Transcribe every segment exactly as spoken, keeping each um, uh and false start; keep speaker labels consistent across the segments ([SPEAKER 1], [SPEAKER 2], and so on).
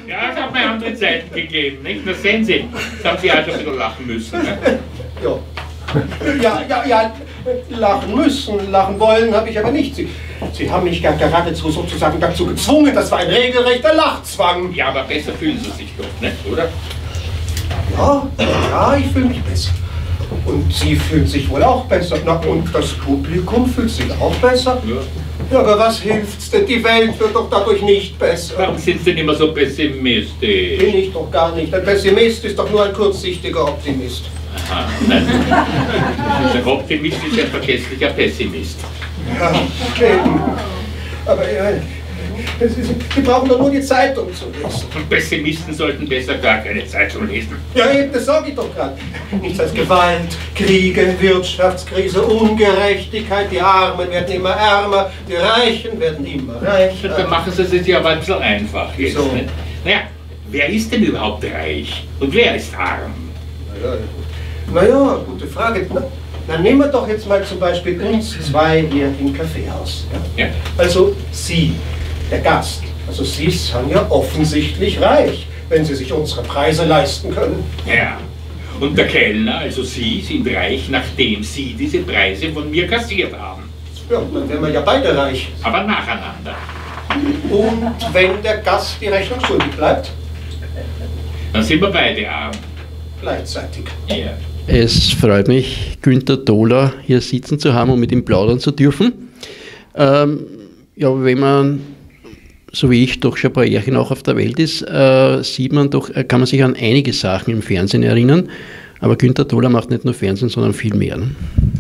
[SPEAKER 1] Ja, es hat mir andere Zeiten gegeben, nicht? Na sehen Sie, das haben Sie auch schon ein bisschen lachen müssen. Ne?
[SPEAKER 2] Ja. Ja, ja, ja, lachen müssen, lachen wollen habe ich aber nicht. Sie, Sie haben mich gar geradezu sozusagen dazu gezwungen, das war ein regelrechter Lachzwang.
[SPEAKER 1] Ja, aber besser fühlen Sie sich doch, nicht, oder?
[SPEAKER 2] Ja, ja, ich fühle mich besser. Und Sie fühlen sich wohl auch besser. Na, und das Publikum fühlt sich auch besser.
[SPEAKER 1] Ja.
[SPEAKER 2] Ja, aber was hilft's denn? Die Welt wird doch dadurch nicht besser.
[SPEAKER 1] Warum sind Sie denn immer so pessimistisch?
[SPEAKER 2] Bin ich doch gar nicht. Ein Pessimist ist doch nur ein kurzsichtiger Optimist.
[SPEAKER 1] Aha, nein. Ein Optimist ist ein vergesslicher Pessimist.
[SPEAKER 2] Ja, eben. Aber ja, es ist, Sie brauchen doch nur die Zeitung zu lesen.
[SPEAKER 1] Und Pessimisten sollten besser gar keine Zeitung lesen.
[SPEAKER 2] Ja, eben, das sage ich doch gerade. Nichts als Gewalt, Kriege, Wirtschaftskrise, Ungerechtigkeit. Die Armen werden immer ärmer, die Reichen werden immer reicher.
[SPEAKER 1] Dann machen Sie es sich ja aber ein bisschen einfach jetzt.
[SPEAKER 2] So.
[SPEAKER 1] Nicht? Naja, wer ist denn überhaupt reich und wer ist arm?
[SPEAKER 2] Naja, naja, gute Frage. Na, dann nehmen wir doch jetzt mal zum Beispiel uns zwei hier im Kaffeehaus. Ja?
[SPEAKER 1] Ja.
[SPEAKER 2] Also Sie, der Gast, also Sie sind ja offensichtlich reich, wenn Sie sich unsere Preise leisten können.
[SPEAKER 1] Ja. Und der Kellner, also Sie, sind reich, nachdem Sie diese Preise von mir kassiert haben.
[SPEAKER 2] Ja, dann wären wir ja beide reich.
[SPEAKER 1] Aber nacheinander.
[SPEAKER 2] Und wenn der Gast die Rechnung schuldig bleibt?
[SPEAKER 1] Dann sind wir beide arm.
[SPEAKER 2] Gleichzeitig.
[SPEAKER 1] Ja.
[SPEAKER 3] Es freut mich, Günter Dohler hier sitzen zu haben und mit ihm plaudern zu dürfen. Ähm, ja, wenn man, so wie ich, doch schon ein paar Jährchen auch auf der Welt ist, äh, sieht man doch, äh, kann man sich an einige Sachen im Fernsehen erinnern. Aber Günter Dohler macht nicht nur Fernsehen, sondern viel mehr. Ne?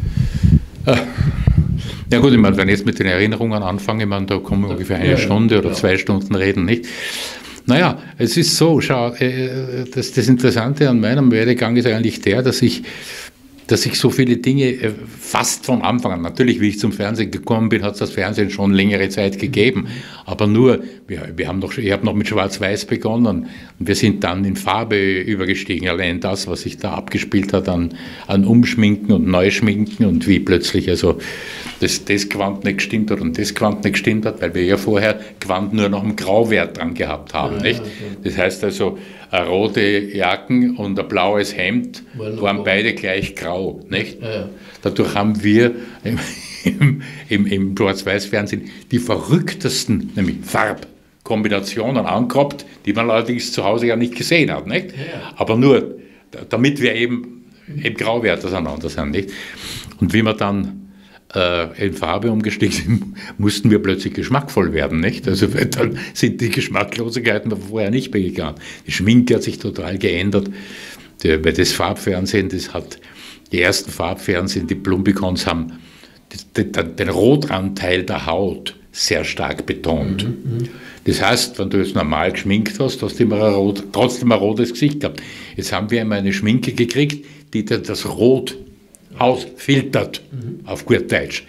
[SPEAKER 4] Ja gut, ich meine, wenn ich jetzt mit den Erinnerungen anfange, ich meine, da kommen wir ungefähr eine
[SPEAKER 3] ja,
[SPEAKER 4] Stunde oder
[SPEAKER 3] ja.
[SPEAKER 4] zwei Stunden reden, nicht? Naja, es ist so, schau, das, das Interessante an meinem Werdegang ist eigentlich der, dass ich, dass ich so viele Dinge fast von Anfang an, natürlich, wie ich zum Fernsehen gekommen bin, hat es das Fernsehen schon längere Zeit gegeben, aber nur, wir, wir haben noch, ich habe noch mit Schwarz-Weiß begonnen und wir sind dann in Farbe übergestiegen, allein das, was sich da abgespielt hat an, an Umschminken und Neuschminken und wie plötzlich also das, das Quant nicht gestimmt hat und das Quant nicht gestimmt hat, weil wir ja vorher Quant nur noch einen Grauwert dran gehabt haben, ja, nicht? Okay. Das heißt also, eine rote Jacken und ein blaues Hemd waren beide gleich grau, nicht? Ja, ja. Dadurch haben wir im, im, im, im Schwarz-Weiß-Fernsehen die verrücktesten, nämlich Farbkombinationen angehabt, die man allerdings zu Hause ja nicht gesehen hat, nicht? Ja. Aber nur, damit wir eben im Grauwert auseinander sind, nicht? Und wie wir dann äh, in Farbe umgestiegen sind, mussten wir plötzlich geschmackvoll werden, nicht? Also dann sind die Geschmacklosigkeiten vorher nicht mehr gegangen. Die Schminke hat sich total geändert, der, weil das Farbfernsehen, das hat, die ersten Farbfernsehen, die Plumbicons haben den, den, den Rotanteil der Haut sehr stark betont. Mhm, das heißt, wenn du jetzt normal geschminkt hast, hast du immer ein rot, trotzdem ein rotes Gesicht gehabt. Jetzt haben wir einmal eine Schminke gekriegt, die das Rot ausfiltert, mhm. auf gut Deutsch.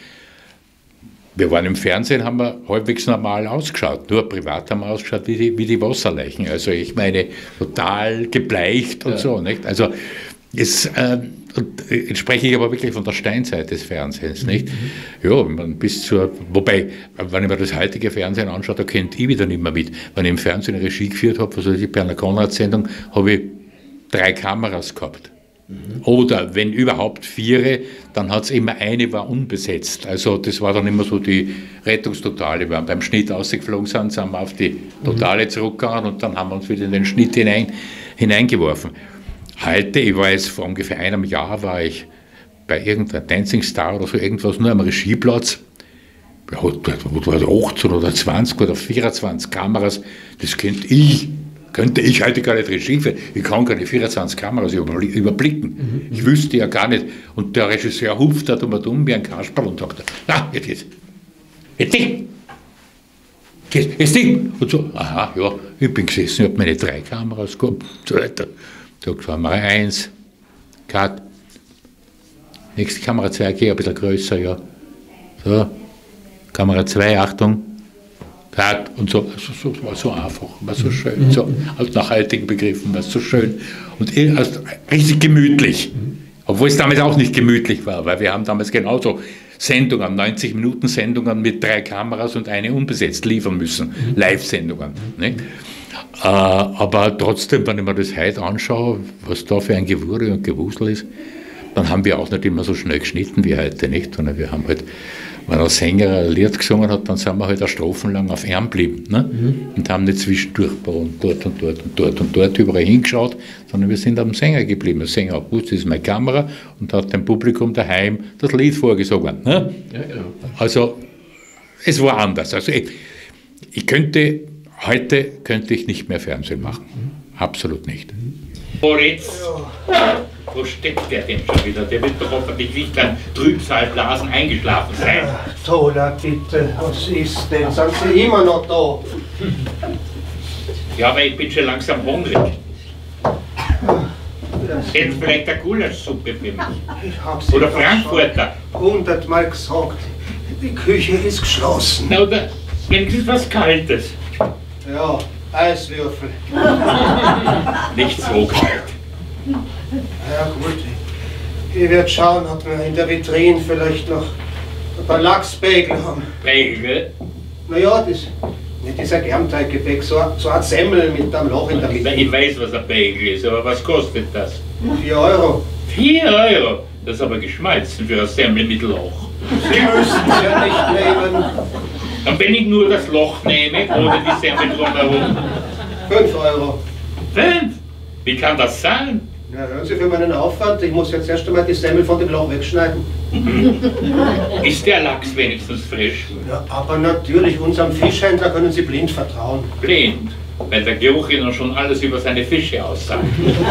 [SPEAKER 4] Wir waren im Fernsehen, haben wir halbwegs normal ausgeschaut, nur privat haben wir ausgeschaut wie die, wie die Wasserleichen. Also ich meine, total gebleicht und ja. so. Nicht? Also es, äh, und jetzt spreche ich aber wirklich von der Steinzeit des Fernsehens. Nicht? Mhm. Ja, man bis zur, wobei, wenn ich mir das heutige Fernsehen anschaue, da kennt ich wieder nicht mehr mit. Wenn ich im Fernsehen eine Regie geführt habe, also bei einer Konrad-Sendung, habe ich drei Kameras gehabt. Oder wenn überhaupt vier, dann hat es immer eine war unbesetzt. Also das war dann immer so die Rettungstotale. Wir haben beim Schnitt ausgeflogen sind, sind wir auf die Totale zurückgegangen und dann haben wir uns wieder in den Schnitt hinein, hineingeworfen. Heute, ich war jetzt vor ungefähr einem Jahr, war ich bei irgendeiner Dancing Star oder so irgendwas, nur am Regieplatz. Ja, da war achtzehn oder zwanzig oder vierundzwanzig Kameras, das kennt ich. Könnte ich heute gar nicht Regie führen. Ich kann keine vierundzwanzig Kameras überblicken. Mhm. Ich wüsste ja gar nicht. Und der Regisseur hupft da um und um wie ein Kasperl und sagt, na, jetzt geht's. Jetzt Ding. Jetzt Ding. Und so, aha, ja, ich bin gesessen, ich habe meine drei Kameras gehabt und so weiter. So, Kamera eins, Cut. Nächste Kamera zwei, geh ein bisschen größer, ja. So, Kamera zwei, Achtung. Und so, also so, war so einfach, war so schön, so, also nach heutigen Begriffen war es so schön und also richtig gemütlich, obwohl es damals auch nicht gemütlich war, weil wir haben damals genauso Sendungen, neunzig Minuten Sendungen mit drei Kameras und eine unbesetzt liefern müssen, Live-Sendungen. Nicht? Äh, aber trotzdem, wenn ich mir das heute anschaue, was da für ein Gewurre und Gewusel ist, dann haben wir auch nicht immer so schnell geschnitten wie heute, nicht? Sondern wir haben halt, wenn ein Sänger ein Lied gesungen hat, dann sind wir halt eine Strophen lang auf ihm geblieben, ne? Mhm. Und haben nicht zwischendurch und dort und dort und dort und dort überall hingeschaut, sondern wir sind am Sänger geblieben. Der Sänger hat gewusst, das ist meine Kamera und hat dem Publikum daheim das Lied vorgesungen. Ne? Ja, ja. Also es war anders. Also ich, ich könnte, heute könnte ich nicht mehr Fernsehen machen. Mhm. Absolut nicht.
[SPEAKER 1] Moritz, wo steckt der denn schon wieder? Der wird doch hoffentlich nicht an Trübsalblasen eingeschlafen sein.
[SPEAKER 2] Ach, Tola, bitte, was ist denn? Sind Sie immer noch da?
[SPEAKER 1] Ja, aber ich bin schon langsam hungrig. Hätten vielleicht eine Gulaschsuppe für mich?
[SPEAKER 2] Ich hab's
[SPEAKER 1] oder Frankfurter.
[SPEAKER 2] Hundertmal gesagt, die Küche ist geschlossen.
[SPEAKER 1] Na, oder wenigstens was Kaltes.
[SPEAKER 2] Ja, Eiswürfel.
[SPEAKER 1] Nicht so kalt.
[SPEAKER 2] Ja gut, ich werde schauen, ob wir in der Vitrine vielleicht noch ein paar Lachsbägel haben.
[SPEAKER 1] Bägel?
[SPEAKER 2] Naja, das mit dieser Germteiggebäck, so, so eine Semmel mit einem Loch in der Mitte.
[SPEAKER 1] Ich weiß, was ein Bägel ist, aber was kostet das?
[SPEAKER 2] Vier Euro.
[SPEAKER 1] Vier Euro? Das ist aber geschmolzen für eine Semmel mit Loch.
[SPEAKER 2] Sie müssen es ja nicht nehmen.
[SPEAKER 1] Und wenn ich nur das Loch nehme, ohne die Semmel drumherum?
[SPEAKER 2] Fünf Euro.
[SPEAKER 1] Fünf? Wie kann das sein?
[SPEAKER 2] Ja, hören Sie für meinen Aufwand, ich muss jetzt erst einmal die Semmel von dem Loch wegschneiden.
[SPEAKER 1] Ist der Lachs wenigstens frisch?
[SPEAKER 2] Ja, aber natürlich, unserem Fischhändler können Sie blind vertrauen.
[SPEAKER 1] Blind? Weil der Geruch Ihnen schon alles über seine Fische aussagt.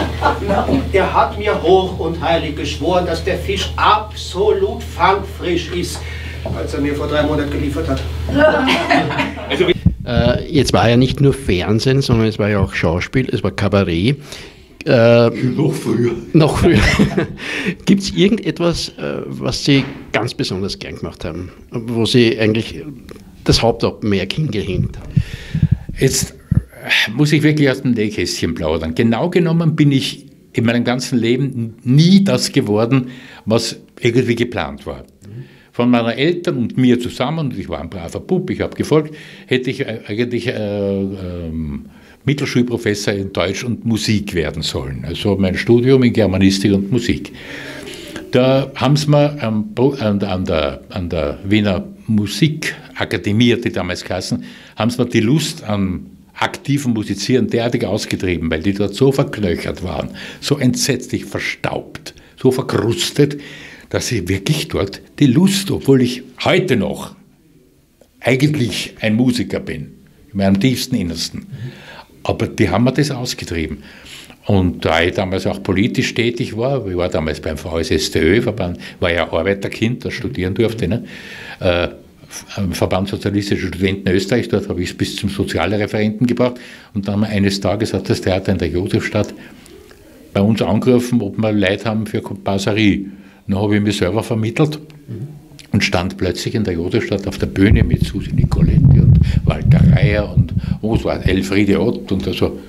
[SPEAKER 2] Er hat mir hoch und heilig geschworen, dass der Fisch absolut fangfrisch ist, als er mir vor drei Monaten geliefert hat.
[SPEAKER 3] Also, äh, jetzt war ja nicht nur Fernsehen, sondern es war ja auch Schauspiel, es war Kabarett. Äh,
[SPEAKER 4] noch früher.
[SPEAKER 3] Noch früher. Gibt es irgendetwas, äh, was Sie ganz besonders gern gemacht haben, wo Sie eigentlich das Hauptaugenmerk hingehängt haben?
[SPEAKER 4] Jetzt muss ich wirklich aus dem Nähkästchen plaudern. Genau genommen bin ich in meinem ganzen Leben nie das geworden, was irgendwie geplant war. Von meinen Eltern und mir zusammen, und ich war ein braver Bub, ich habe gefolgt, hätte ich eigentlich äh, ähm, Mittelschulprofessor in Deutsch und Musik werden sollen. Also mein Studium in Germanistik und Musik. Da haben sie mir an, an, der, an der Wiener Musikakademie, die damals geheißen, haben sie mir die Lust an aktiven Musizieren derartig ausgetrieben, weil die dort so verknöchert waren, so entsetzlich verstaubt, so verkrustet, dass ich wirklich dort die Lust, obwohl ich heute noch eigentlich ein Musiker bin, in meinem tiefsten Innersten, aber die haben mir das ausgetrieben. Und da ich damals auch politisch tätig war, ich war damals beim V S S T Ö, Verband, war ja Arbeiterkind, das studieren durfte, ne? äh, Verband Sozialistischer Studenten Österreich, dort habe ich es bis zum Sozialreferenten gebracht. Und dann eines Tages hat das Theater in der Josefstadt bei uns angerufen, ob wir Leute haben für Komparserie. Dann habe ich mich selber vermittelt und stand plötzlich in der Josefstadt auf der Bühne mit Susi Nicoletti und Walter Reier und oh, es war Elfriede Ott und so.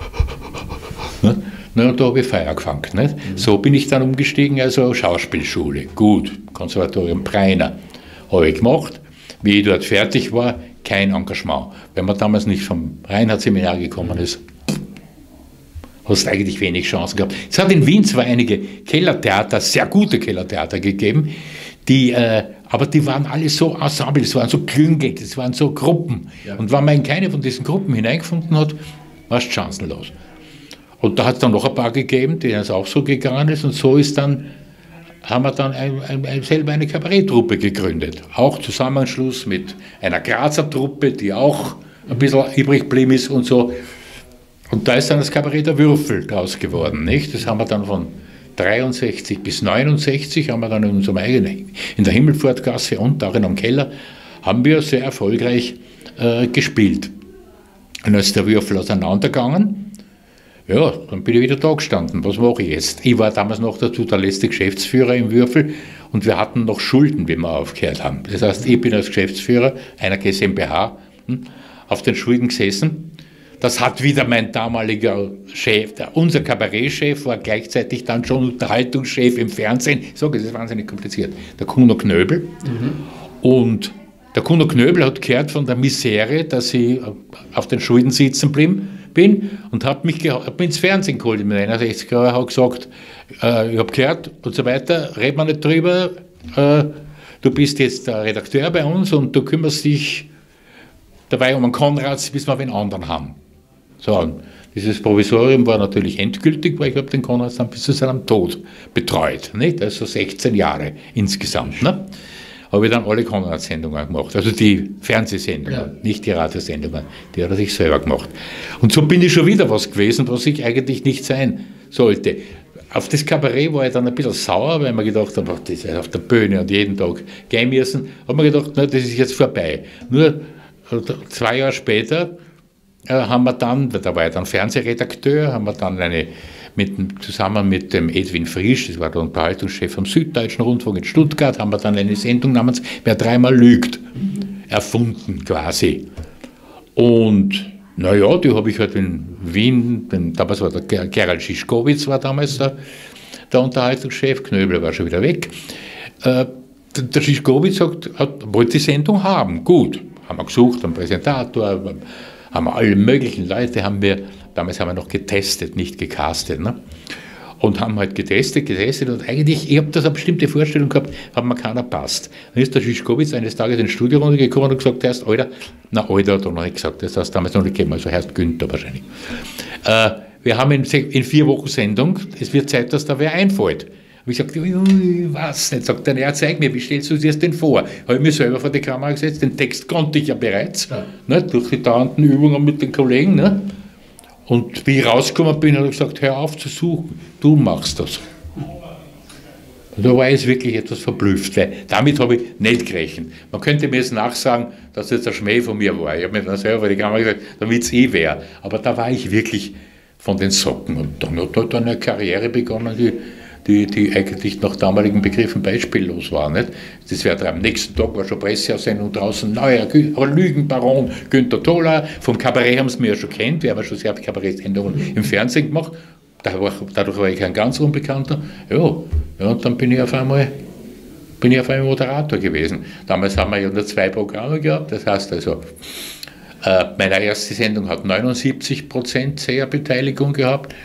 [SPEAKER 4] Ne? Na, da habe ich Feuer gefangen. Nicht? Mhm. So bin ich dann umgestiegen, also Schauspielschule, gut, Konservatorium Preiner, habe ich gemacht. Wie ich dort fertig war, kein Engagement. Wenn man damals nicht vom Reinhardt-Seminar gekommen ist, hast du eigentlich wenig Chancen gehabt. Es hat in Wien zwar einige Kellertheater, sehr gute Kellertheater gegeben, die, äh, aber die waren alle so Ensemble, das waren so Klüngel, das waren so Gruppen. Ja. Und wenn man in keine von diesen Gruppen hineingefunden hat, warst du chancenlos. Und da hat es dann noch ein paar gegeben, denen es auch so gegangen ist. Und so ist dann, haben wir dann ein, ein, ein, selber eine Kabaretttruppe gegründet. Auch Zusammenschluss mit einer Grazer Truppe, die auch ein bisschen übrig geblieben ist und so. Und da ist dann das Kabarett der Würfel draus geworden, nicht? Das haben wir dann von dreiundsechzig bis neunundsechzig, haben wir dann in unserem eigenen, in der Himmelpfortgasse und darin am Keller, haben wir sehr erfolgreich äh, gespielt. Und als der Würfel auseinandergegangen, ja, dann bin ich wieder da gestanden. Was mache ich jetzt? Ich war damals noch dazu der letzte Geschäftsführer im Würfel und wir hatten noch Schulden, wie wir aufgehört haben. Das heißt, ich bin als Geschäftsführer einer GmbH hm, auf den Schulden gesessen. Das hat wieder mein damaliger Chef, der, unser Kabarettchef war gleichzeitig dann schon Unterhaltungschef im Fernsehen. Ich sage, das ist wahnsinnig kompliziert. Der Kuno Knöbel. Mhm. Und der Kuno Knöbel hat gehört von der Misere, dass sie auf den Schulden sitzen blieben, bin und habe mich, hab mich ins Fernsehen geholt in den einundsechziger Jahren, habe gesagt, äh, ich habe gehört und so weiter, red mal nicht drüber, äh, du bist jetzt der Redakteur bei uns und du kümmerst dich dabei um einen Konrads, bis wir einen anderen haben. So, dieses Provisorium war natürlich endgültig, weil ich habe den Konrads dann bis zu seinem Tod betreut, nicht? Also sechzehn Jahre insgesamt. Ne? Habe ich dann alle Konrad-Sendungen gemacht, also die Fernsehsendungen, ja. Nicht die Radiosendungen, die hat er sich selber gemacht. Und so bin ich schon wieder was gewesen, was ich eigentlich nicht sein sollte. Auf das Kabarett war ich dann ein bisschen sauer, weil man gedacht habe, das ist auf der Bühne und jeden Tag gehen müssen. Habe mir gedacht, na, das ist jetzt vorbei. Nur zwei Jahre später äh, haben wir dann, da war ich dann Fernsehredakteur, haben wir dann eine Mit, zusammen mit dem Edwin Frisch, das war der Unterhaltungschef am Süddeutschen Rundfunk in Stuttgart, haben wir dann eine Sendung namens Wer dreimal lügt erfunden quasi. Und naja, die habe ich halt in Wien, denn damals war der Gerald Schischkowitz war damals der, der Unterhaltungschef, Knöbel war schon wieder weg. Äh, der Schischkowitz hat, hat, wollte die Sendung haben, gut, haben wir gesucht, einen Präsentator, haben wir alle möglichen Leute, haben wir damals haben wir noch getestet, nicht gecastet. Ne? Und haben halt getestet, getestet und eigentlich, ich habe da so eine bestimmte Vorstellung gehabt, hat mir keiner passt. Dann ist der Schischkowitz eines Tages in die Studierunde gekommen und gesagt, der heißt Alter, na Alter hat er noch nicht gesagt, das heißt damals noch nicht gegeben, also heißt Günther wahrscheinlich. Äh, wir haben in, in vier Wochen Sendung, es wird Zeit, dass da wer einfällt. Und ich sagte, was nicht? Sagt er, ja, zeig mir, wie stellst du dir das denn vor? Habe ich mir selber vor die Kamera gesetzt, den Text konnte ich ja bereits, ja. Ne, durch die dauernden Übungen mit den Kollegen, ne? Und wie ich rausgekommen bin, habe ich gesagt, hör auf zu suchen, du machst das. Und da war ich wirklich etwas verblüfft, weil damit habe ich nicht gerechnet. Man könnte mir jetzt nachsagen, dass das der Schmäh von mir war. Ich habe mir dann selber vor die Kamera gesagt, damit es eh wäre. Aber da war ich wirklich von den Socken. Und dann hat er dann eine Karriere begonnen, die, die, die eigentlich nach damaligen Begriffen beispiellos war. Nicht? Das wäre am nächsten Tag war schon Presseaussendung draußen, neuer Lügenbaron Günther Toller. Vom Kabarett haben sie mir ja schon kennt, wir haben ja schon sehr viele Kabarettsendungen im Fernsehen gemacht. Dadurch war ich ein ganz Unbekannter. Ja, ja, und dann bin ich auf einmal bin ich auf einmal Moderator gewesen. Damals haben wir ja nur zwei Programme gehabt, das heißt also, äh, meine erste Sendung hat neunundsiebzig Prozent Seherbeteiligung gehabt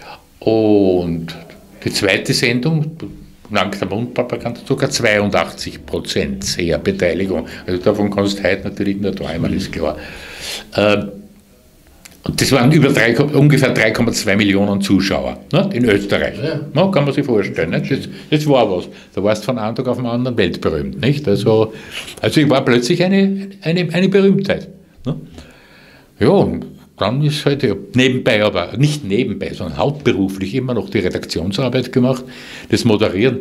[SPEAKER 4] und die zweite Sendung, Lang der Mundpropaganda, sogar zweiundachtzig Prozent Seherbeteiligung. Also davon kannst du heute natürlich nur träumen, ist klar. Ähm, und das waren über drei, ungefähr drei Komma zwei Millionen Zuschauer, ne, in Österreich. Ja. Ja, kann man sich vorstellen. Nicht? Das, das war was. Da warst du von einem Tag auf den anderen weltberühmt. Nicht? Also, also ich war plötzlich eine, eine, eine Berühmtheit. Ne? Ja, und dann ist halt ja, nebenbei, aber nicht nebenbei, sondern hauptberuflich immer noch die Redaktionsarbeit gemacht, das Moderieren.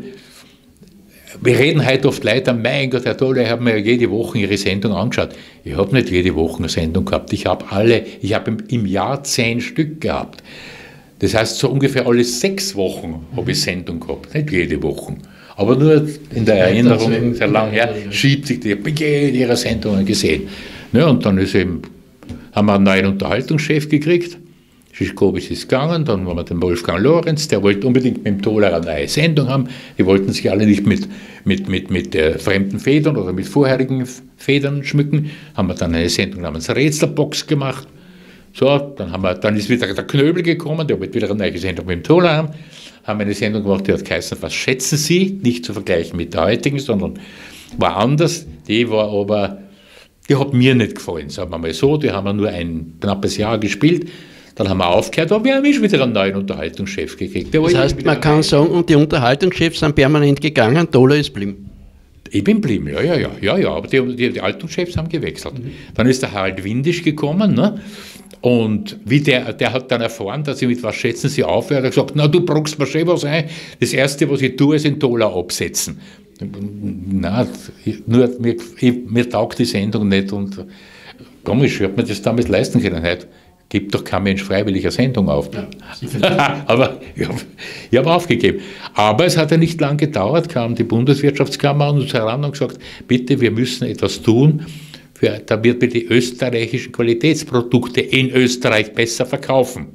[SPEAKER 4] Wir reden heute oft Leute, mein Gott, Herr Toller, ich habe mir jede Woche Ihre Sendung angeschaut. Ich habe nicht jede Woche eine Sendung gehabt. Ich habe alle, ich habe im, im Jahr zehn Stück gehabt. Das heißt, so ungefähr alle sechs Wochen habe ich Sendung gehabt, nicht jede Woche. Aber nur in der Erinnerung, sehr lang her, schiebt sich die, ich habe Ihre Sendungen gesehen. Ja, und dann ist eben, haben wir einen neuen Unterhaltungschef gekriegt. Schischkowitz ist gegangen, dann haben wir den Wolfgang Lorenz, der wollte unbedingt mit dem Toller eine neue Sendung haben. Die wollten sich alle nicht mit, mit, mit, mit äh, fremden Federn oder mit vorherigen Federn schmücken. Haben wir dann eine Sendung namens Rätselbox gemacht. So, dann, haben wir, dann ist wieder der Knöbel gekommen, der wollte wieder eine neue Sendung mit dem Toller haben. Haben eine Sendung gemacht, die hat geheißen, was schätzen Sie? Nicht zu vergleichen mit der heutigen, sondern war anders. Die war aber, die hat mir nicht gefallen, sagen wir mal so. Die haben wir nur ein knappes Jahr gespielt. Dann haben wir aufgehört, aber wir haben schon wieder einen neuen Unterhaltungschef gekriegt. Der
[SPEAKER 3] das heißt, man kann sagen, und die Unterhaltungschefs sind permanent gegangen, Toller ist blieben.
[SPEAKER 4] Ich bin blieben, ja, ja, ja, ja, ja, aber die, die, die alten Chefs haben gewechselt. Mhm. Dann ist der Harald Windisch gekommen, ne? Und wie der, der hat dann erfahren, dass ich mit was schätzen Sie auf, er hat gesagt, na, du brauchst mir schon was ein, das Erste, was ich tue, ist den Toller absetzen. Nein, nur mir, ich, mir taugt die Sendung nicht und komisch, ich habe mir das damals leisten können heute. Gibt doch kein Mensch freiwillig eine Sendung auf. Ja, aber ich habe hab aufgegeben. Aber es hat ja nicht lange gedauert, kam die Bundeswirtschaftskammer an uns heran und gesagt, bitte, wir müssen etwas tun, für, damit wir die österreichischen Qualitätsprodukte in Österreich besser verkaufen.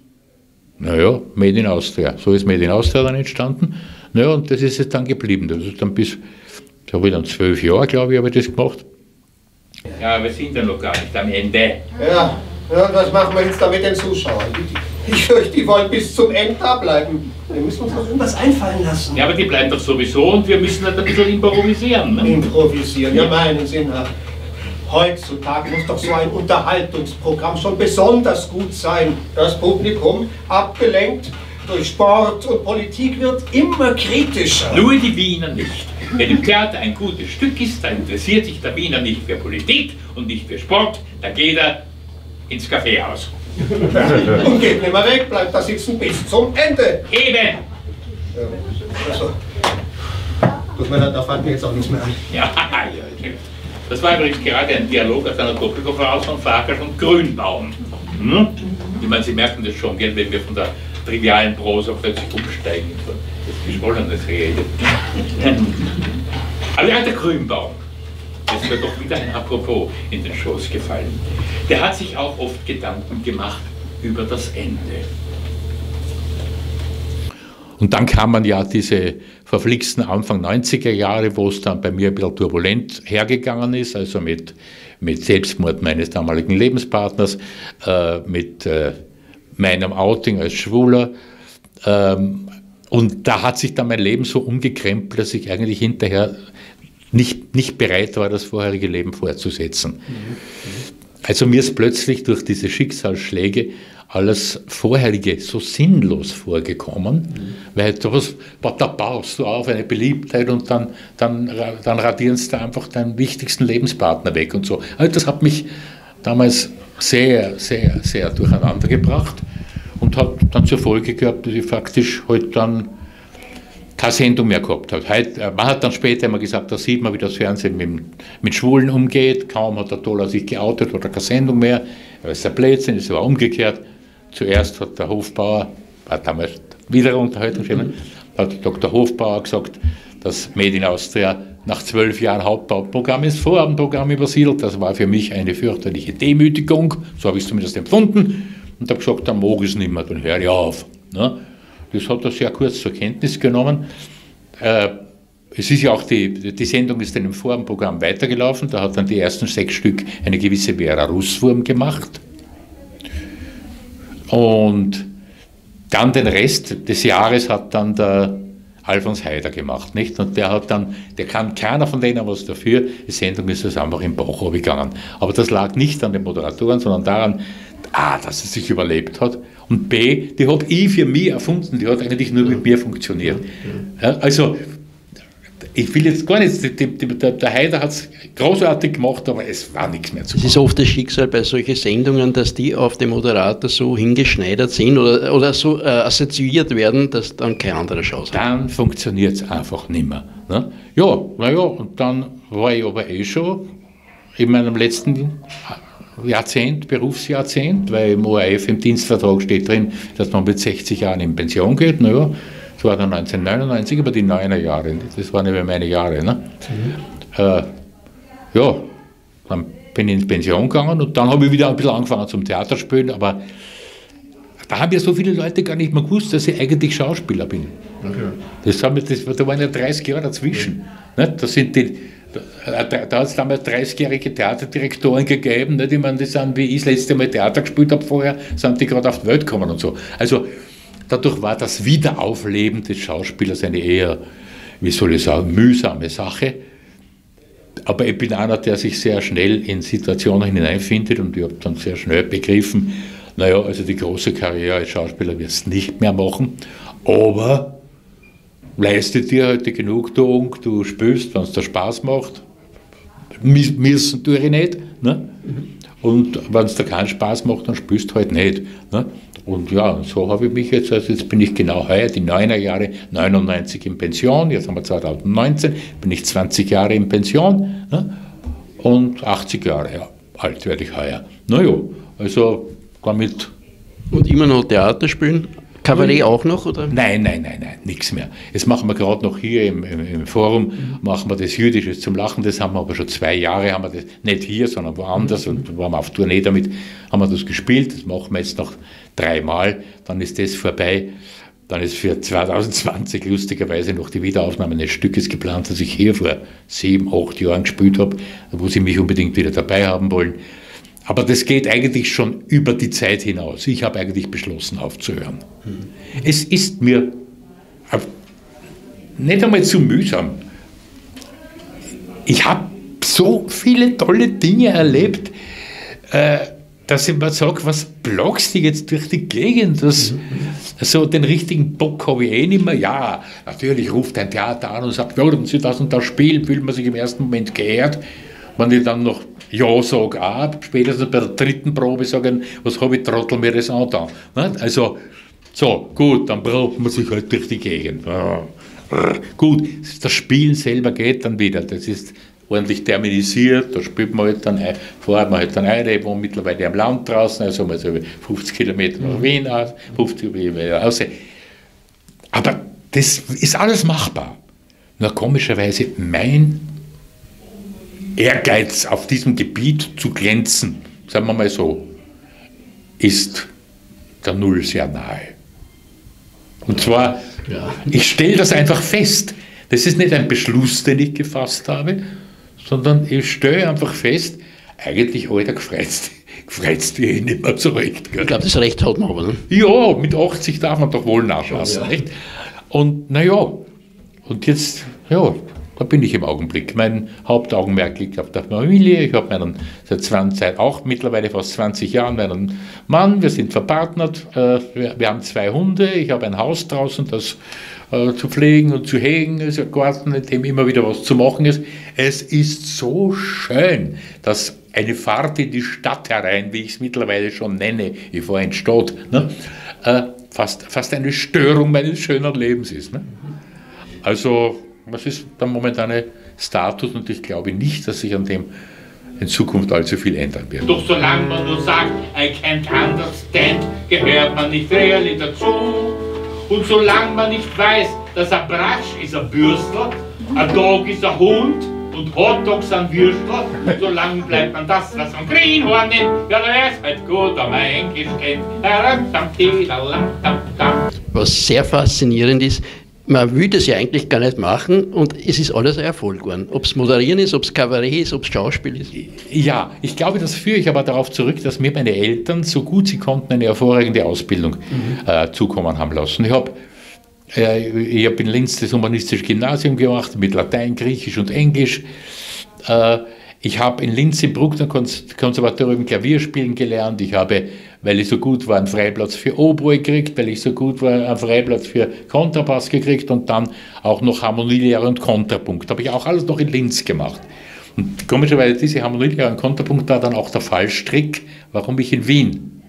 [SPEAKER 4] Naja, Made in Austria. So ist Made in Austria dann entstanden. Naja, und das ist es dann geblieben. Das ist dann bis, da habe ich dann zwölf Jahre, glaube ich, habe ich das gemacht.
[SPEAKER 1] Ja, wir sind ja noch gar nicht am Ende.
[SPEAKER 2] Ja. Ja, und was machen wir jetzt da mit den Zuschauern? Ich fürchte, die wollen bis zum Ende da bleiben. Wir müssen uns doch irgendwas einfallen lassen.
[SPEAKER 1] Ja, aber die bleiben doch sowieso und wir müssen halt ein bisschen improvisieren. Ne?
[SPEAKER 2] Improvisieren, ja, meinen Sie nach. Heutzutage muss doch so ein Unterhaltungsprogramm schon besonders gut sein. Das Publikum, abgelenkt durch Sport und Politik, wird immer kritischer.
[SPEAKER 1] Nur die Wiener nicht. Wenn im Theater ein gutes Stück ist, dann interessiert sich der Wiener nicht für Politik und nicht für Sport, da geht er ins Kaffeehaus.
[SPEAKER 2] Und geht nicht mehr weg, bleibt da sitzen bis zum Ende.
[SPEAKER 1] Eben!
[SPEAKER 2] Also, tut mir leid, da fällt mir jetzt auch nichts mehr ein.
[SPEAKER 1] Ja, ja, das war übrigens gerade ein Dialog aus einer Doppelkonferenz von Farkas und Grünbaum. Hm? Ich meine, Sie merken das schon, wenn wir von der trivialen Prosa plötzlich umsteigen, von das Geschwollenes reden. Aber ja, der Grünbaum, das ist mir doch wieder ein Apropos in den Schoß gefallen. Der hat sich auch oft Gedanken gemacht über das Ende.
[SPEAKER 4] Und dann kam man ja diese verflixten Anfang neunziger Jahre, wo es dann bei mir ein bisschen turbulent hergegangen ist, also mit, mit Selbstmord meines damaligen Lebenspartners, äh, mit äh, meinem Outing als Schwuler. Ähm, und da hat sich dann mein Leben so umgekrempelt, dass ich eigentlich hinterher nicht, nicht bereit war, das vorherige Leben fortzusetzen. Mhm. Also mir ist plötzlich durch diese Schicksalsschläge alles Vorherige so sinnlos vorgekommen, mhm. weil da, was, da baust du auf eine Beliebtheit und dann, dann, dann radieren sie da einfach deinen wichtigsten Lebenspartner weg und so. Also das hat mich damals sehr, sehr, sehr durcheinander gebracht und hat dann zur Folge gehabt, dass ich faktisch heute dann keine Sendung mehr gehabt habe. Heute, man hat dann später immer gesagt, da sieht man, wie das Fernsehen mit, mit Schwulen umgeht. Kaum hat der Toller sich geoutet, hat er keine Sendung mehr. Das ist ein Blödsinn, es war umgekehrt. Zuerst hat der Hofbauer, war damals wieder Unterhaltung, mhm. hat Doktor Hofbauer gesagt, dass Made in Austria nach zwölf Jahren Hauptbauprogramm ins Vorabendprogramm übersiedelt. Das war für mich eine fürchterliche Demütigung, so habe ich es zumindest empfunden. Und habe gesagt, dann mag ich es nicht mehr, dann höre ich auf. Ne? Das hat er sehr kurz zur Kenntnis genommen. Äh, es ist ja auch die, die Sendung ist dann im Vorabendprogramm weitergelaufen, da hat dann die ersten sechs Stück eine gewisse Vera Russwurm gemacht. Und dann den Rest des Jahres hat dann der Alfons Haider gemacht, nicht? Und der hat dann, der kann keiner von denen was dafür, die Sendung ist das einfach im Bauch gegangen. Aber das lag nicht an den Moderatoren, sondern daran, A, dass es sich überlebt hat und B, die habe ich für mich erfunden, die hat eigentlich nur mit mir funktioniert. Ja, also, ich will jetzt gar nicht, die, die, der, der Haider hat es großartig gemacht, aber es war nichts mehr zu machen.
[SPEAKER 3] Es ist oft das Schicksal bei solchen Sendungen, dass die auf den Moderator so hingeschneidert sind oder, oder so äh, assoziiert werden, dass dann kein anderer Chance hat.
[SPEAKER 4] Dann funktioniert es einfach nicht mehr. Ne? Ja, naja, und dann war ich aber eh schon in meinem letzten Jahrzehnt, Berufsjahrzehnt, weil im O R F im Dienstvertrag steht drin, dass man mit sechzig Jahren in Pension geht. Naja, das war dann neunzehnhundertneunundneunzig, aber die neuner Jahre, das waren ja meine Jahre. Ne? Mhm. Äh, ja, dann bin ich in Pension gegangen und dann habe ich wieder ein bisschen angefangen zum Theaterspielen, aber da haben ja so viele Leute gar nicht mehr gewusst, dass ich eigentlich Schauspieler bin. Okay. Das haben, das, da waren ja dreißig Jahre dazwischen. Ne? Das sind die, da da hat es damals dreißigjährige Theaterdirektoren gegeben, nicht? Ich meine, die sind, wie ich das letzte Mal Theater gespielt habe vorher, sind die gerade auf die Welt gekommen und so. Also dadurch war das Wiederaufleben des Schauspielers eine eher, wie soll ich sagen, mühsame Sache. Aber ich bin einer, der sich sehr schnell in Situationen hineinfindet und ich habe dann sehr schnell begriffen, naja, also die große Karriere als Schauspieler wirst du nicht mehr machen, aber leiste dir halt die Genugtuung, du spürst, wenn es dir Spaß macht, müssen tue ich nicht. Ne? Und wenn es dir keinen Spaß macht, dann spürst du halt nicht. Ne? Und ja, so habe ich mich jetzt, also jetzt bin ich genau heuer, die neuner Jahre, neunundneunzig in Pension, jetzt haben wir zweitausendneunzehn, bin ich zwanzig Jahre in Pension, ne? Und achtzig Jahre ja, alt werde ich heuer. Naja, also damit...
[SPEAKER 3] Und immer noch Theater spielen? Kabarett auch noch, oder?
[SPEAKER 4] Nein, nein, nein, nein, nichts mehr. Jetzt machen wir gerade noch hier im, im, im Forum, mhm. machen wir das Jüdisches zum Lachen, das haben wir aber schon zwei Jahre, haben wir das nicht hier, sondern woanders mhm. und waren wir auf Tournee damit, haben wir das gespielt, das machen wir jetzt noch dreimal, dann ist das vorbei. Dann ist für zweitausendzwanzig lustigerweise noch die Wiederaufnahme eines Stückes geplant, das ich hier vor sieben, acht Jahren gespielt habe, wo sie mich unbedingt wieder dabei haben wollen. Aber das geht eigentlich schon über die Zeit hinaus. Ich habe eigentlich beschlossen, aufzuhören. Mhm. Es ist mir nicht einmal zu mühsam. Ich habe so viele tolle Dinge erlebt, äh, dass ich mir sage, was blockst du jetzt durch die Gegend? Das, mhm. So den richtigen Bock habe ich eh nicht mehr. Ja, natürlich ruft ein Theater an und sagt, würden Sie das und das spielen, fühlt man sich im ersten Moment geehrt. Wenn ich dann noch Ja sage, auch, spätestens bei der dritten Probe sagen, was habe ich Trottel mir das angetan. Also, so, gut, dann braucht man sich halt durch die Gegend. Gut, das Spielen selber geht dann wieder, das ist ordentlich terminisiert, da spielt man halt dann, fährt man halt dann ein, ich wohne mittlerweile am Land draußen, also mal so fünfzig Kilometer nach Wien aus, fünfzig Kilometer raus. Aber das ist alles machbar. Nur komischerweise mein Ehrgeiz auf diesem Gebiet zu glänzen, sagen wir mal so, ist der Null sehr nahe. Und zwar, ja. Ich stelle das einfach fest. Das ist nicht ein Beschluss, den ich gefasst habe, sondern ich stelle einfach fest, eigentlich, Alter, gefreizt, gefreizt ich nicht mehr so recht. Gell?
[SPEAKER 3] Ich glaube, das Recht hat man aber, ne?
[SPEAKER 4] Ja, mit achtzig darf man doch wohl nachlassen, ja. Nicht? Und naja, und jetzt, ja, da bin ich im Augenblick. Mein Hauptaugenmerk liegt auf der Familie. Ich habe meinen, seit zwanzig, seit auch mittlerweile fast zwanzig Jahren meinen Mann. Wir sind verpartnert. Äh, wir, wir haben zwei Hunde. Ich habe ein Haus draußen, das äh, zu pflegen und zu hegen ist. Ein Garten, in dem immer wieder was zu machen ist. Es ist so schön, dass eine Fahrt in die Stadt herein, wie ich es mittlerweile schon nenne, ich fahre in die Stadt, ne, äh, fast, fast eine Störung meines schönen Lebens ist. Ne? Also, das ist der momentane Status und ich glaube nicht, dass sich an dem in Zukunft allzu viel ändern wird.
[SPEAKER 1] Doch solange man nur sagt, I can't understand, gehört man nicht really dazu. Und solange man nicht weiß, dass ein Brasch ist ein Bürstel, ein Dog ist ein Hund und Hotdogs sind Würstel, solange bleibt man das, was man Greenhorn nennt. Ja, der ist halt gut, aber eingestellt.
[SPEAKER 3] Was sehr faszinierend ist, man will das ja eigentlich gar nicht machen und es ist alles ein Erfolg geworden. Ob es Moderieren ist, ob es Kabarett ist, ob es Schauspiel ist.
[SPEAKER 4] Ja, ich glaube, das führe ich aber darauf zurück, dass mir meine Eltern, so gut sie konnten, eine hervorragende Ausbildung mhm. äh, zukommen haben lassen. Ich habe äh, ich hab in Linz das humanistische Gymnasium gemacht, mit Latein, Griechisch und Englisch. Äh, ich habe in Linz im Bruckner Konservatorium Klavierspielen gelernt. Ich habe, weil ich so gut war, einen Freiplatz für Oboe gekriegt, weil ich so gut war, einen Freiplatz für Kontrabass gekriegt und dann auch noch Harmonielehre und Kontrapunkt. Habe ich auch alles noch in Linz gemacht. Und komischerweise, diese Harmonielehre und Kontrapunkt war dann auch der Fallstrick, warum ich in Wien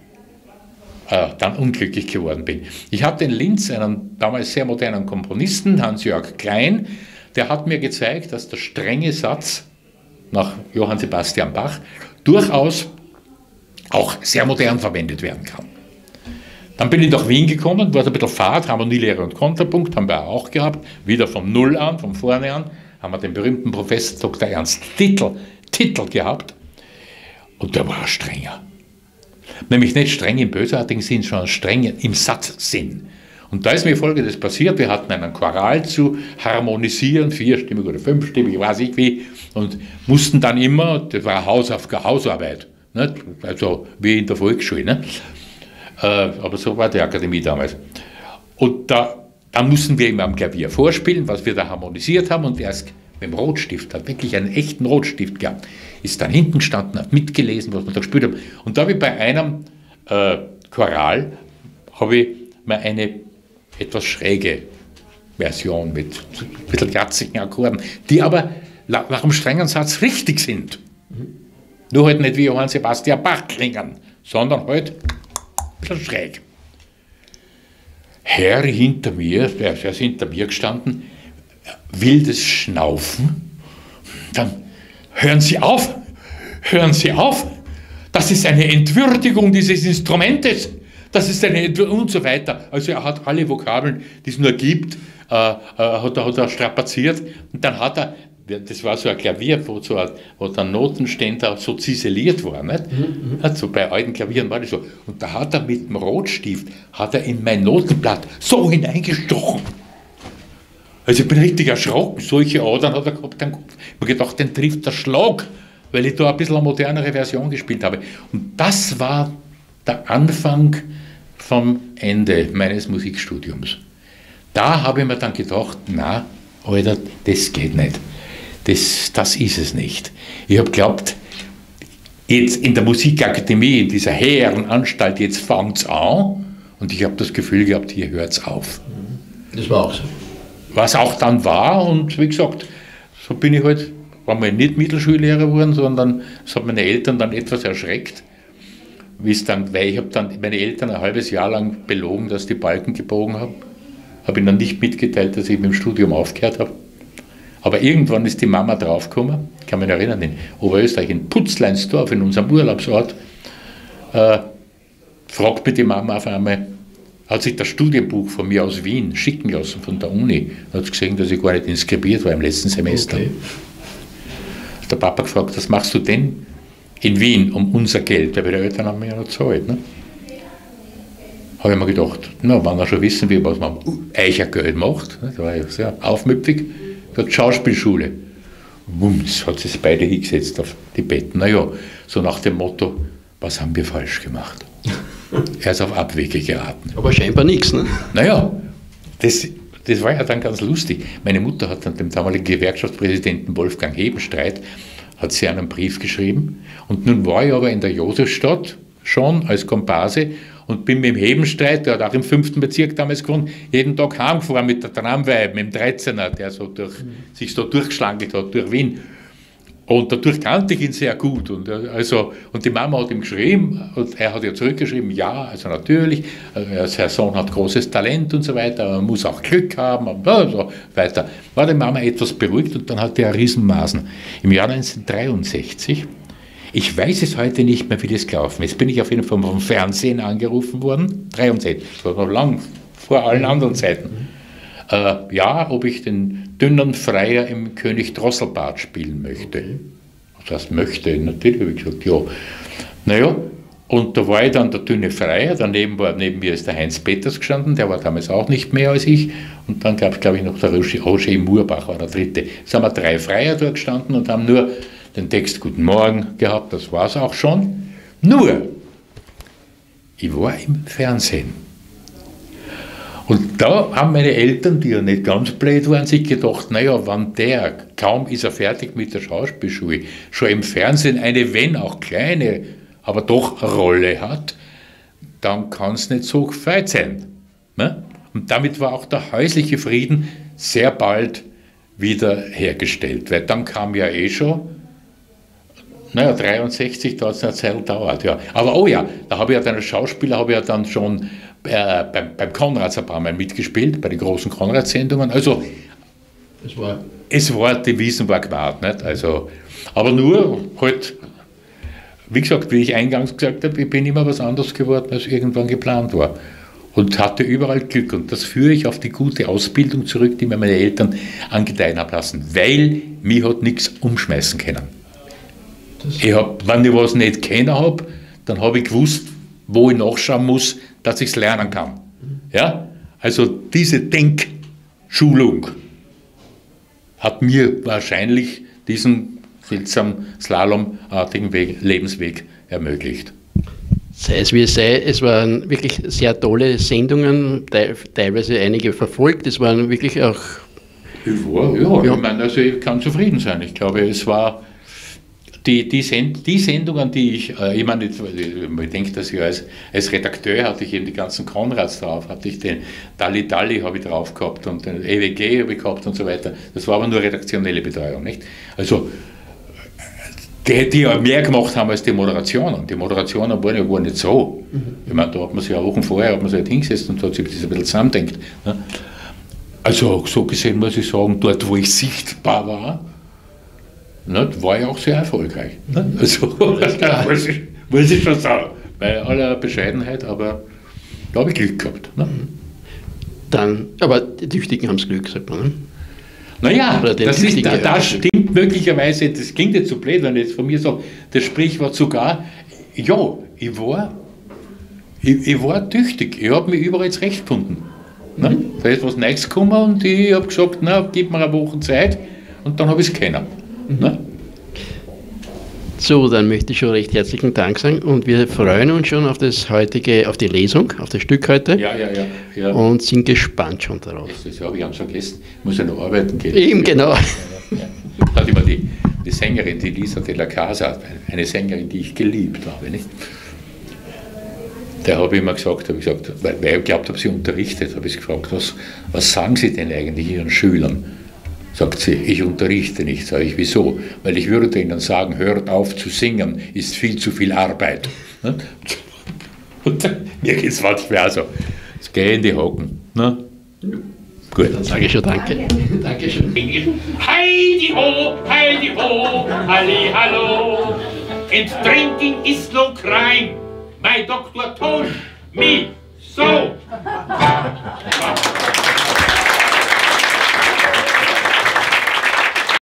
[SPEAKER 4] äh, dann unglücklich geworden bin. Ich hatte in Linz einen damals sehr modernen Komponisten, Hans-Jörg Klein, der hat mir gezeigt, dass der strenge Satz nach Johann Sebastian Bach durchaus auch sehr modern verwendet werden kann. Dann bin ich nach Wien gekommen, war so ein bisschen Fahrt, Harmonielehre und Kontrapunkt, haben wir auch gehabt, wieder vom Null an, von vorne an, haben wir den berühmten Professor Doktor Ernst Titel, Titel gehabt und der war strenger. Nämlich nicht streng im bösartigen Sinn, sondern streng im Satzsinn. Und da ist mir Folgendes passiert, wir hatten einen Choral zu harmonisieren, vierstimmig oder fünfstimmig, weiß ich wie, und mussten dann immer, das war Hausaufgabe, Hausarbeit, nicht? Also wie in der Volksschule, ne? äh, aber so war die Akademie damals. Und da, da mussten wir immer am Klavier vorspielen, was wir da harmonisiert haben, und erst mit dem Rotstift, hat wirklich einen echten Rotstift gehabt, ist dann hinten gestanden, hat mitgelesen, was wir da gespielt haben. Und da habe ich bei einem äh, Choral, habe ich mir eine etwas schräge Version mit ein bisschen kratzigen Akkorden, die aber nach einem strengen Satz richtig sind. Mhm. Nur halt nicht wie Johann Sebastian Bach klingen, sondern halt ein bisschen schräg. Herr hinter mir, der ist hinter mir gestanden, wildes Schnaufen, dann hören Sie auf, hören Sie auf, das ist eine Entwürdigung dieses Instrumentes. Das ist eine und so weiter. Also er hat alle Vokabeln, die es nur gibt, äh, äh, hat, er, hat er strapaziert. Und dann hat er, das war so ein Klavier, wo, so ein, wo der Notenständer so ziseliert war. Nicht? Mhm. Also bei alten Klavieren war das so. Und da hat er mit dem Rotstift, hat er in mein Notenblatt so hineingestochen. Also ich bin richtig erschrocken. Solche Adern hat er gehabt. Ich habe gedacht, den trifft der Schlag. weil ich da ein bisschen eine modernere Version gespielt habe. Und das war der Anfang vom Ende meines Musikstudiums. Da habe ich mir dann gedacht, na, Alter, das geht nicht. Das, das ist es nicht. Ich habe geglaubt, jetzt in der Musikakademie, in dieser hehren Anstalt, jetzt fängt es an und ich habe das Gefühl gehabt, hier hört es auf.
[SPEAKER 3] Das war auch so.
[SPEAKER 4] Was auch dann war und wie gesagt, so bin ich halt, war mal nicht Mittelschullehrer geworden, sondern das hat meine Eltern dann etwas erschreckt, wie es dann, weil ich habe dann meine Eltern ein halbes Jahr lang belogen, dass die Balken gebogen haben. Habe ihnen dann nicht mitgeteilt, dass ich mit dem Studium aufgehört habe. Aber irgendwann ist die Mama draufgekommen, ich kann mich erinnern, in Oberösterreich, in Putzleinsdorf, in unserem Urlaubsort, äh, fragt mich die Mama auf einmal, hat sich das Studienbuch von mir aus Wien schicken lassen, von der Uni, hat gesehen, dass ich gar nicht inskribiert war im letzten Semester. Okay. Hat der Papa gefragt, was machst du denn in Wien um unser Geld, weil die Eltern haben mir ja noch gezahlt. Ne? Habe ich mir gedacht, na, wenn wir schon wissen, wie was man Eichergeld macht, ne, da war ich sehr aufmüpfig, gesagt, Schauspielschule. Wumms, hat sich beide hingesetzt auf die Betten. Naja, so nach dem Motto, was haben wir falsch gemacht? Er ist auf Abwege geraten.
[SPEAKER 3] Aber scheinbar nichts, ne?
[SPEAKER 4] Naja, das, das war ja dann ganz lustig. Meine Mutter hat dann dem damaligen Gewerkschaftspräsidenten Wolfgang Hebenstreit hat sie einen Brief geschrieben. Und nun war ich aber in der Josefstadt schon als Komparse und bin mit dem Hebenstreit, der hat auch im fünften Bezirk damals gewohnt, jeden Tag heimgefahren mit der Tramway, mit dem dreizehner, der so durch, mhm. sich so durchgeschlagen hat durch Wien. Und dadurch kannte ich ihn sehr gut. Und, also, und die Mama hat ihm geschrieben, und er hat ja zurückgeschrieben, ja, also natürlich, sein Sohn hat großes Talent und so weiter, man muss auch Glück haben und so weiter. War die Mama etwas beruhigt und dann hatte er Riesenmasen. Im Jahr neunzehnhundertdreiundsechzig, ich weiß es heute nicht mehr, wie das gelaufen ist, bin ich auf jeden Fall vom Fernsehen angerufen worden, dreiundsechzig, das war noch lang vor allen anderen Zeiten. Äh, ja, ob ich den dünnen Freier im König Drosselbart spielen möchte. Das heißt, möchte, natürlich habe ich gesagt, ja. Naja, und da war ich dann der dünne Freier, daneben war, neben mir ist der Heinz Peters gestanden, der war damals auch nicht mehr als ich, und dann gab es, glaube ich, noch der Roger Murbach, war der dritte. Jetzt haben wir drei Freier dort gestanden und haben nur den Text Guten Morgen gehabt, das war es auch schon. Nur, ich war im Fernsehen. Und da haben meine Eltern, die ja nicht ganz blöd waren, sich gedacht, naja, wenn der, kaum ist er fertig mit der Schauspielschule, schon im Fernsehen eine, wenn auch kleine, aber doch Rolle hat, dann kann es nicht so gefeit sein. Ne? Und damit war auch der häusliche Frieden sehr bald wieder hergestellt, weil dann kam ja eh schon, naja, dreiundsechzig, da hat es eine Zeit gedauert, ja. Aber oh ja, da habe ich ja dann als Schauspieler, habe ich ja dann schon äh, beim, beim Konrads ein paar Mal mitgespielt, bei den großen Konrad-Sendungen. Also, es war, es war, die Wiesen war gewahrt, nicht? Also, aber nur halt, wie gesagt, wie ich eingangs gesagt habe, ich bin immer was anderes geworden, als irgendwann geplant war. Und hatte überall Glück. Und das führe ich auf die gute Ausbildung zurück, die mir meine Eltern angedeihen haben lassen, weil mich hat nichts umschmeißen können. Ich hab, wenn ich was nicht kennen habe, dann habe ich gewusst, wo ich nachschauen muss, dass ich es lernen kann. Ja? Also diese Denkschulung hat mir wahrscheinlich diesen seltsamen slalomartigen Weg, Lebensweg ermöglicht.
[SPEAKER 3] Sei es wie es sei, es waren wirklich sehr tolle Sendungen, teilweise einige verfolgt, es waren wirklich auch...
[SPEAKER 4] Ich war, ja, ja. Ich meine, also ich kann zufrieden sein. Ich glaube, es war... Die, die, Send, die Sendungen, die ich, äh, ich meine, ich, ich denke, dass ich als, als Redakteur hatte ich eben die ganzen Konrads drauf, hatte ich den Dalli Dalli habe ich drauf gehabt und den E W G habe ich gehabt und so weiter. Das war aber nur redaktionelle Betreuung, nicht? Also, die, die ja mehr gemacht haben als die Moderationen. Die Moderationen waren ja gar nicht so. Mhm. Ich meine, da hat man sich ja Wochen vorher hat man sich halt hingesetzt und hat sich das ein bisschen zusammendenkt. Ne? Also, so gesehen muss ich sagen, dort, wo ich sichtbar war, ne, war ja auch sehr erfolgreich. Ne? Also, muss, ich, muss ich schon sagen. Bei aller Bescheidenheit, aber da habe ich Glück gehabt. Ne?
[SPEAKER 3] Dann, aber die Tüchtigen haben es Glück, sagt man. Ne?
[SPEAKER 4] Naja, das, ist, da, das stimmt möglicherweise, das klingt jetzt so blöd, wenn ich jetzt von mir sage, das Sprichwort sogar, ja, ich war, ich, ich war tüchtig, ich habe mich überall zurecht gefunden. Ne? Mhm. Da ist was Neues gekommen und ich habe gesagt, na, gib mir eine Woche Zeit und dann habe ich es kennen. Mhm. Ne?
[SPEAKER 3] So, dann möchte ich schon recht herzlichen Dank sagen und wir freuen uns schon auf das heutige, auf die Lesung, auf das Stück heute.
[SPEAKER 4] Ja, ja, ja. ja.
[SPEAKER 3] Und sind gespannt schon darauf.
[SPEAKER 4] Das habe ich ganz vergessen. Ich muss ja noch arbeiten gehen.
[SPEAKER 3] Eben, genau.
[SPEAKER 4] Ja, ja, ja. Hat immer die, die Sängerin, die Lisa de la Casa, eine Sängerin, die ich geliebt habe, nicht? Der habe ich immer gesagt, habe ich gesagt, weil, weil ich glaubt habe, sie unterrichtet, habe ich gefragt, was, was sagen Sie denn eigentlich Ihren Schülern? Sagt sie, ich unterrichte nicht. Sage ich, wieso? Weil ich würde ihnen sagen, hört auf zu singen, ist viel zu viel Arbeit. Und mir geht es manchmal auch so. Jetzt gehe ich in die Hocken. Ne? Gut.
[SPEAKER 3] Dann sage ich schon Danke.
[SPEAKER 1] Danke schön. Heidi ho, Heidi ho, halli hallo. And drinking is no crime. My doctor told me so.